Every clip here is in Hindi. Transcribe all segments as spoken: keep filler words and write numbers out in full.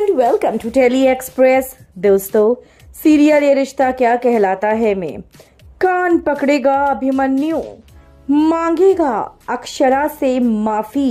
And welcome to Tele Express. दोस्तों, सीरियल ये रिश्ता क्या कहलाता है में कान पकड़ेगा अभिमन्यु, मांगेगा अक्षरा से माफी,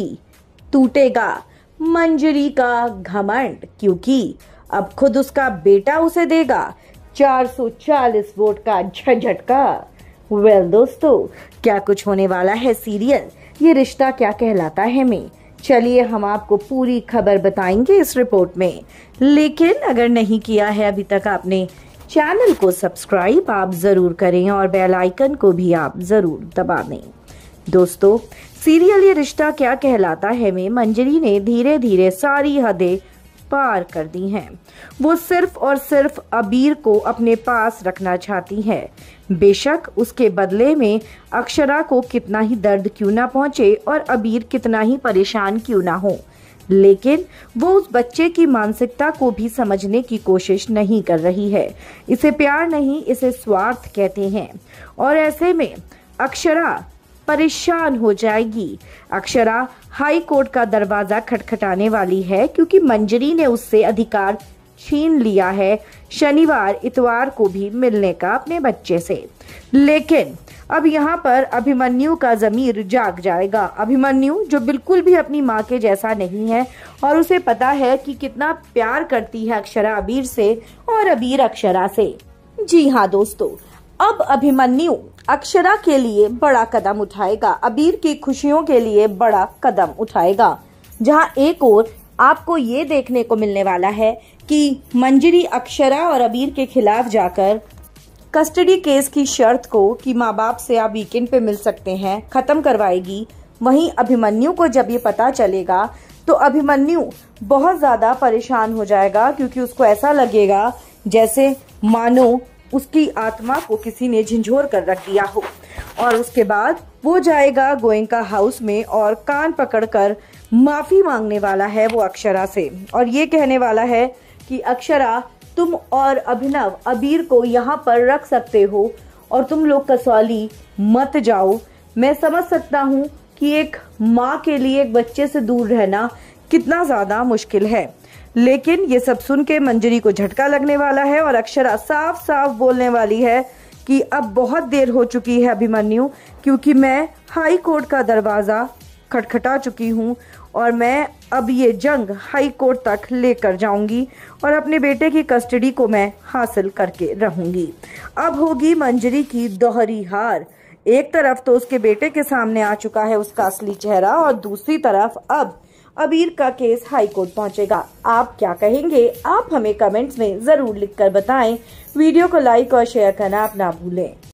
टूटेगा मंजरी का घमंड, क्योंकि अब खुद उसका बेटा उसे देगा चार सौ चालीस वोट का झटका। वेल दोस्तों, क्या कुछ होने वाला है सीरियल ये रिश्ता क्या कहलाता है में, चलिए हम आपको पूरी खबर बताएंगे इस रिपोर्ट में। लेकिन अगर नहीं किया है अभी तक आपने चैनल को सब्सक्राइब, आप जरूर करें और बेल आइकन को भी आप जरूर दबा दें। दोस्तों, सीरियल ये रिश्ता क्या कहलाता है में मंजरी ने धीरे धीरे सारी हदें पार कर दी हैं। वो सिर्फ और सिर्फ अबीर को अपने पास रखना चाहती है, बेशक उसके बदले में अक्षरा को कितना ही दर्द क्यों ना पहुंचे और अबीर कितना ही परेशान क्यों ना हो, लेकिन वो उस बच्चे की मानसिकता को भी समझने की कोशिश नहीं कर रही है। इसे प्यार नहीं, इसे स्वार्थ कहते हैं। और ऐसे में अक्षरा परेशान हो जाएगी। अक्षरा हाई कोर्ट का दरवाजा खटखटाने वाली है, क्योंकि मंजरी ने उससे अधिकार छीन लिया है शनिवार इतवार को भी मिलने का अपने बच्चे से। लेकिन अब यहाँ पर अभिमन्यु का जमीर जाग जाएगा। अभिमन्यु जो बिल्कुल भी अपनी माँ के जैसा नहीं है और उसे पता है कि कितना प्यार करती है अक्षरा अबीर से और अबीर अक्षरा से। जी हाँ दोस्तों, अब अभिमन्यु अक्षरा के लिए बड़ा कदम उठाएगा, अबीर की खुशियों के लिए बड़ा कदम उठाएगा। जहां एक ओर आपको ये देखने को मिलने वाला है कि मंजरी अक्षरा और अबीर के खिलाफ जाकर कस्टडी केस की शर्त को कि माँ बाप से आप वीकेंड पे मिल सकते हैं खत्म करवाएगी। वहीं अभिमन्यु को जब ये पता चलेगा तो अभिमन्यु बहुत ज्यादा परेशान हो जाएगा, क्योंकि उसको ऐसा लगेगा जैसे मानो उसकी आत्मा को किसी ने झंझोर कर रख दिया हो। और उसके बाद वो जाएगा गोयनका हाउस में और कान पकड़कर माफी मांगने वाला है वो अक्षरा से, और ये कहने वाला है कि अक्षरा, तुम और अभिनव अबीर को यहाँ पर रख सकते हो और तुम लोग कसौली मत जाओ। मैं समझ सकता हूँ कि एक माँ के लिए एक बच्चे से दूर रहना कितना ज्यादा मुश्किल है, लेकिन ये सब सुन के मंजरी को झटका लगने वाला है और अक्षरा साफ साफ बोलने वाली है कि अब बहुत देर हो चुकी है अभिमन्यु, क्योंकि मैं हाई कोर्ट का दरवाजा खटखटा चुकी हूँ और मैं अब ये जंग हाई कोर्ट तक लेकर जाऊंगी और अपने बेटे की कस्टडी को मैं हासिल करके रहूंगी। अब होगी मंजरी की दोहरी हार। एक तरफ तो उसके बेटे के सामने आ चुका है उसका असली चेहरा और दूसरी तरफ अब अबीर का केस हाई कोर्ट पहुंचेगा। आप क्या कहेंगे, आप हमें कमेंट्स में जरूर लिखकर बताएं। वीडियो को लाइक और शेयर करना आप ना भूलें।